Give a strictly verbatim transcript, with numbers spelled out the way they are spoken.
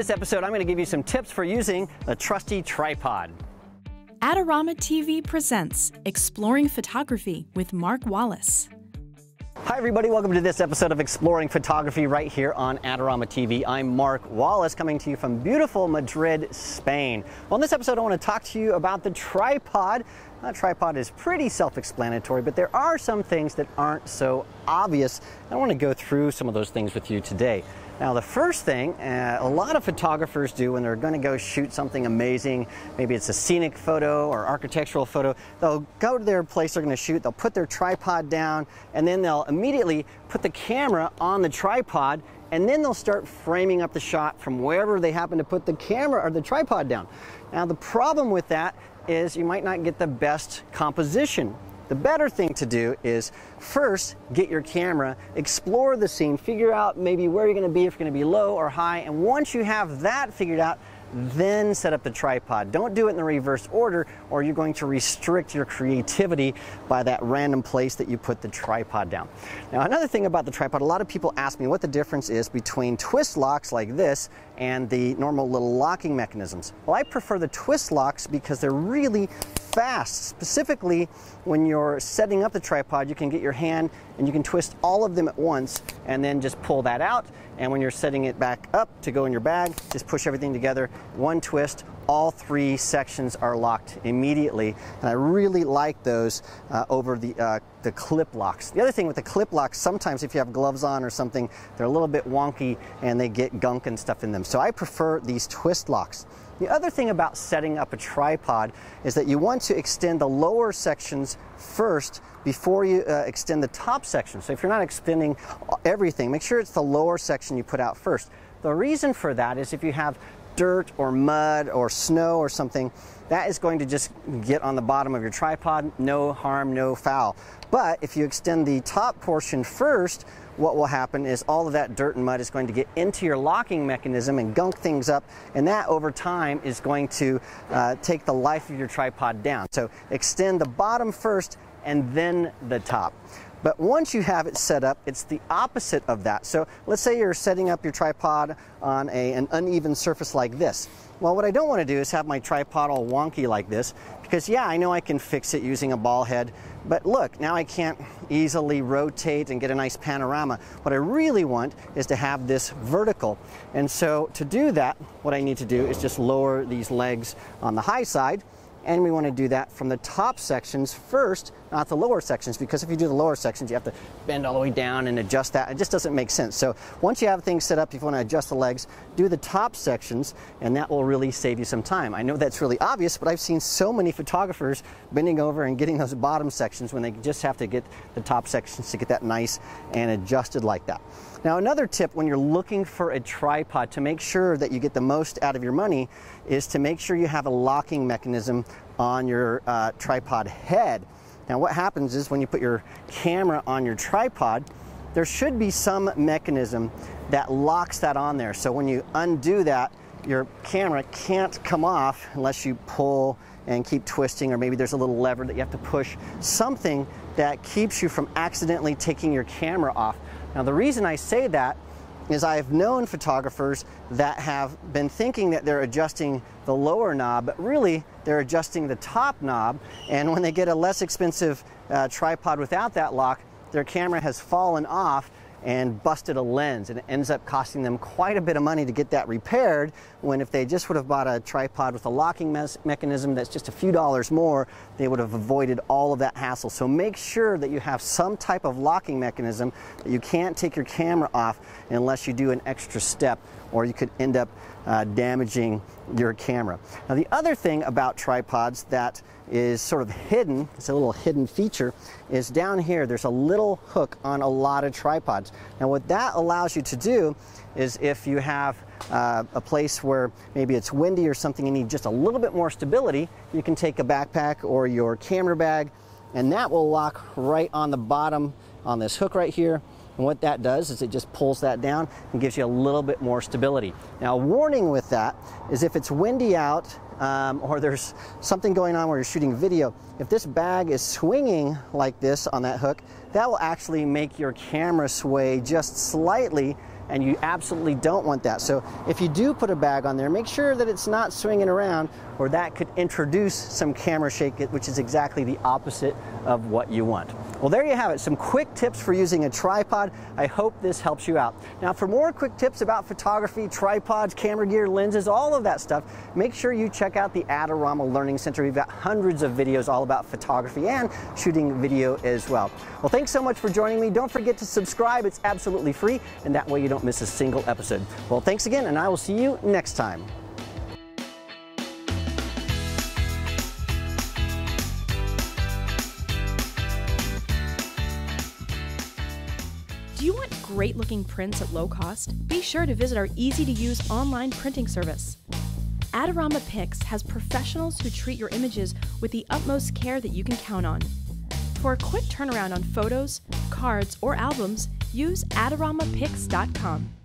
this episode, I'm going to give you some tips for using a trusty tripod. Adorama T V presents Exploring Photography with Mark Wallace. Hi everybody, welcome to this episode of Exploring Photography right here on Adorama T V. I'm Mark Wallace, coming to you from beautiful Madrid, Spain. Well, in this episode I want to talk to you about the tripod. That tripod is pretty self-explanatory, but there are some things that aren't so obvious. I want to go through some of those things with you today. Now, the first thing uh, a lot of photographers do when they're going to go shoot something amazing, maybe it's a scenic photo or architectural photo, they'll go to their place they're going to shoot, they'll put their tripod down, and then they'll immediately put the camera on the tripod, and then they'll start framing up the shot from wherever they happen to put the camera or the tripod down. Now, the problem with that is you might not get the best composition. The better thing to do is first get your camera, explore the scene, figure out maybe where you're going to be, if you're going to be low or high, and once you have that figured out, then set up the tripod. Don't do it in the reverse order, or you're going to restrict your creativity by that random place that you put the tripod down. Now, another thing about the tripod, a lot of people ask me what the difference is between twist locks like this and the normal little locking mechanisms. Well, I prefer the twist locks because they're really fast. Specifically, when you're setting up the tripod, you can get your hand and you can twist all of them at once and then just pull that out. And when you're setting it back up to go in your bag, just push everything together, one twist, all three sections are locked immediately. And I really like those uh, over the, uh, the clip locks. The other thing with the clip locks, sometimes if you have gloves on or something, they're a little bit wonky and they get gunk and stuff in them. So I prefer these twist locks. The other thing about setting up a tripod is that you want to extend the lower sections first before you uh, extend the top section. So if you're not extending everything, make sure it's the lower section you put out first. The reason for that is if you have dirt or mud or snow or something, that is going to just get on the bottom of your tripod. No harm, no foul. But if you extend the top portion first, what will happen is all of that dirt and mud is going to get into your locking mechanism and gunk things up, and that over time is going to uh, take the life of your tripod down. So extend the bottom first and then the top. But once you have it set up, it's the opposite of that. So let's say you're setting up your tripod on a, an uneven surface like this. Well, what I don't want to do is have my tripod all wonky like this, because yeah, I know I can fix it using a ball head, but look, now I can't easily rotate and get a nice panorama. What I really want is to have this vertical. And so to do that, what I need to do is just lower these legs on the high side. And we want to do that from the top sections first, not the lower sections, because if you do the lower sections, you have to bend all the way down and adjust that. It just doesn't make sense. So once you have things set up, if you want to adjust the legs, do the top sections, and that will really save you some time. I know that's really obvious, but I've seen so many photographers bending over and getting those bottom sections when they just have to get the top sections to get that nice and adjusted like that. Now, another tip when you're looking for a tripod to make sure that you get the most out of your money is to make sure you have a locking mechanism on your uh, tripod head. Now, what happens is when you put your camera on your tripod, there should be some mechanism that locks that on there. So when you undo that, your camera can't come off unless you pull and keep twisting, or maybe there's a little lever that you have to push, something that keeps you from accidentally taking your camera off. Now, the reason I say that is I've known photographers that have been thinking that they're adjusting the lower knob, but really they're adjusting the top knob, and when they get a less expensive uh, tripod without that lock, their camera has fallen off and busted a lens, and it ends up costing them quite a bit of money to get that repaired, when if they just would have bought a tripod with a locking me mechanism that's just a few dollars more, they would have avoided all of that hassle. So make sure that you have some type of locking mechanism, that you can't take your camera off unless you do an extra step, or you could end up uh, damaging your camera. Now, the other thing about tripods that is sort of hidden, it's a little hidden feature, is down here there's a little hook on a lot of tripods. Now, what that allows you to do is if you have uh, a place where maybe it's windy or something, you need just a little bit more stability, you can take a backpack or your camera bag, and that will lock right on the bottom on this hook right here. And what that does is it just pulls that down and gives you a little bit more stability. Now, a warning with that is if it's windy out um, or there's something going on where you're shooting video, if this bag is swinging like this on that hook, that will actually make your camera sway just slightly, and you absolutely don't want that. So if you do put a bag on there, make sure that it's not swinging around, or that could introduce some camera shake, which is exactly the opposite of what you want. Well, there you have it, some quick tips for using a tripod. I hope this helps you out. Now, for more quick tips about photography, tripods, camera gear, lenses, all of that stuff, make sure you check out the Adorama Learning Center. We've got hundreds of videos all about photography and shooting video as well. Well, thanks so much for joining me. Don't forget to subscribe. It's absolutely free, and that way you don't miss a single episode. Well, thanks again, and I will see you next time. Do you want great looking prints at low cost? Be sure to visit our easy to use online printing service. Adorama Pix has professionals who treat your images with the utmost care that you can count on. For a quick turnaround on photos, cards, or albums, use adorama pix dot com.